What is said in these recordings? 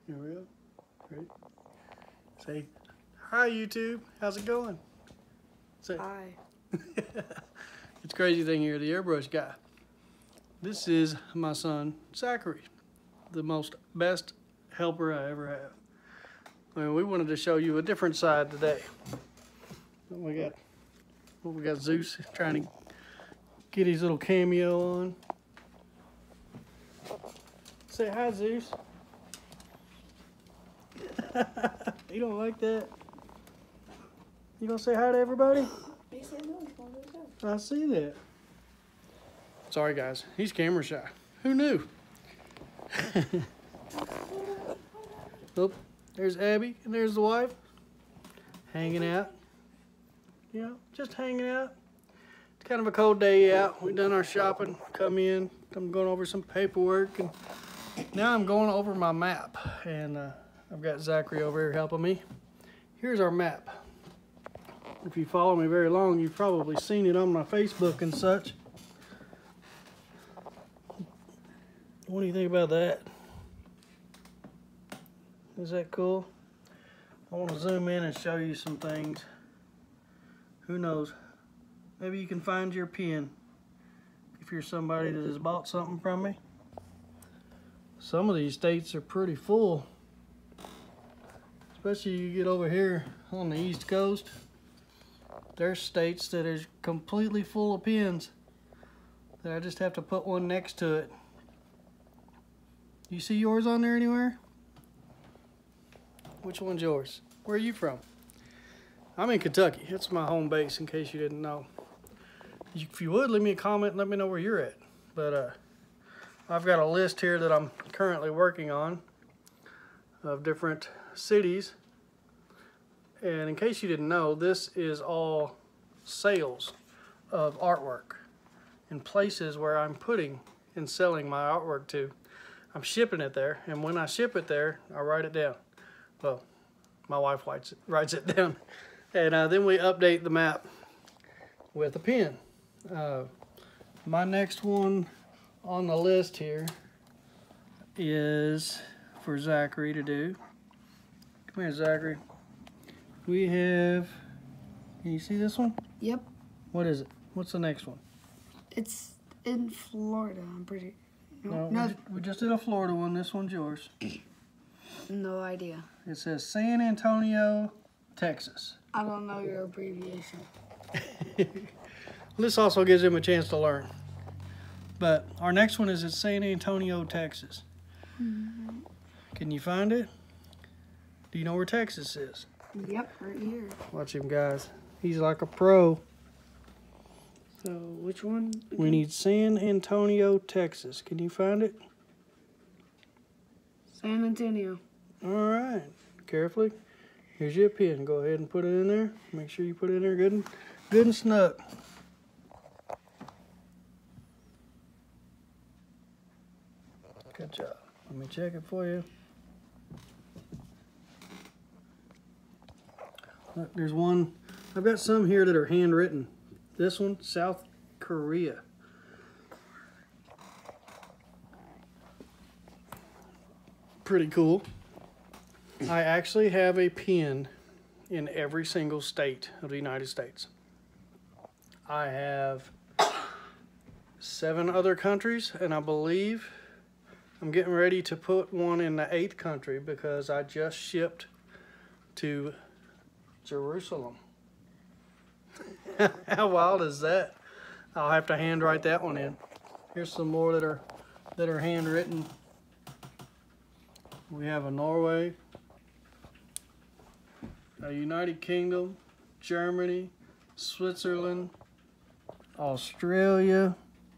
Here we go. Ready? Say, hi YouTube, how's it going? Say, Hi. It's Crazy Thing here, the airbrush guy. This is my son, Zachary, the best helper I ever have. Well, we wanted to show you a different side today. We got Zeus trying to get his little cameo on. Say hi, Zeus. You don't like that? You gonna say hi to everybody? I see that. Sorry guys, he's camera shy. Who knew? Oh, there's Abby and there's the wife. Hanging out. You know, just hanging out. It's kind of a cold day out. We've done our shopping, come in. I'm going over some paperwork and now I'm going over my map. And I've got Zachary over here helping me. Here's our map. If you follow me very long, you've probably seen it on my Facebook and such. What do you think about that? Is that cool? I want to zoom in and show you some things. Who knows? Maybe you can find your pin if you're somebody that has bought something from me. Some of these states are pretty full. Especially you get over here on the East Coast. There's states that are completely full of pins that I just have to put one next to it. You see yours on there anywhere? Which one's yours? Where are you from? I'm in Kentucky. It's my home base in case you didn't know. If you would, leave me a comment and let me know where you're at. But I've got a list here that I'm currently working on of different cities. And in case you didn't know, this is all sales of artwork in places where I'm putting and selling my artwork to. I'm shipping it there, and when I ship it there, I write it down. Well, my wife writes it down. And then we update the map with a pen. My next one on the list here is for Zachary to do. Come here, Zachary. We have, can you see this one? Yep. What is it? What's the next one? It's in Florida, I'm pretty... No. We just did a Florida one. This one's yours. No idea. It says San Antonio, Texas. I don't know your abbreviation. This also gives him a chance to learn. But our next one is at San Antonio, Texas. Mm-hmm. Can you find it? Do you know where Texas is? Yep, right here. Watch him, guys. He's like a pro. So, which one? We need San Antonio, Texas. Can you find it? San Antonio. All right. Carefully. Here's your pen. Go ahead and put it in there. Make sure you put it in there good and snug. Good job. Let me check it for you. Look, there's one. I've got some here that are handwritten. This one, South Korea. Pretty cool. I actually have a pin in every single state of the United States. I have 7 other countries, and I believe I'm getting ready to put one in the 8th country because I just shipped to Jerusalem. How wild is that? I'll have to handwrite that one in. Here's some more that are handwritten. We have a Norway, a United Kingdom, Germany, Switzerland, Australia,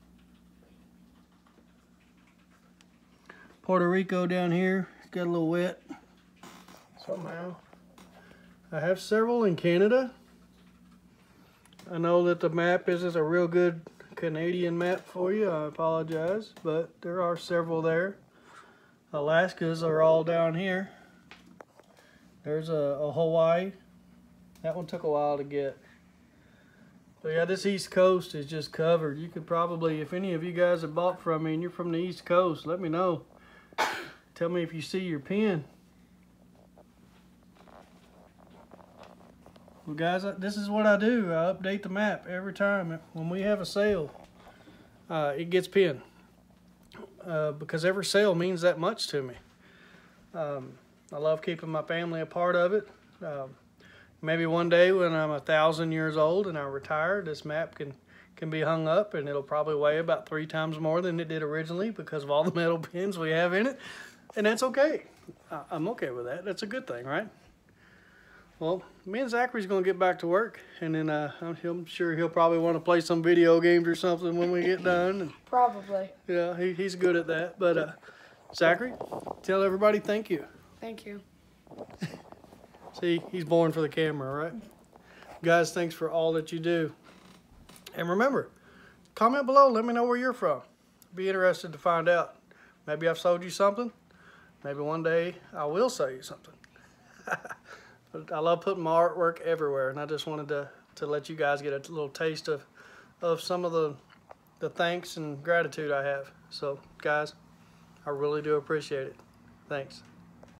Puerto Rico down here. Got a little wet somehow. I have several in Canada. I know that the map isn't a real good Canadian map for you. I apologize, but there are several there. Alaskas are all down here. There's a Hawaii. That one took a while to get. So yeah, this East Coast is just covered. You could probably, if any of you guys have bought from me and you're from the East Coast, let me know. Tell me if you see your pen. Well, guys, this is what I do. I update the map every time. When we have a sale, it gets pinned. Because every sale means that much to me. I love keeping my family a part of it. Maybe one day when I'm 1,000 years old and I retire, this map can be hung up, and it'll probably weigh about 3 times more than it did originally because of all the metal pins we have in it. And that's okay. I'm okay with that. That's a good thing, right? Well, me and Zachary's going to get back to work, and then I'm sure he'll probably want to play some video games or something when we get done. And, Probably. yeah, he's good at that. But Zachary, tell everybody thank you. Thank you. See, he's born for the camera, right? Guys, thanks for all that you do. And remember, comment below. Let me know where you're from. Be interested to find out. Maybe I've sold you something. Maybe one day I will sell you something. But I love putting my artwork everywhere, and I just wanted to let you guys get a little taste of some of the thanks and gratitude I have. So, guys, I really do appreciate it. Thanks.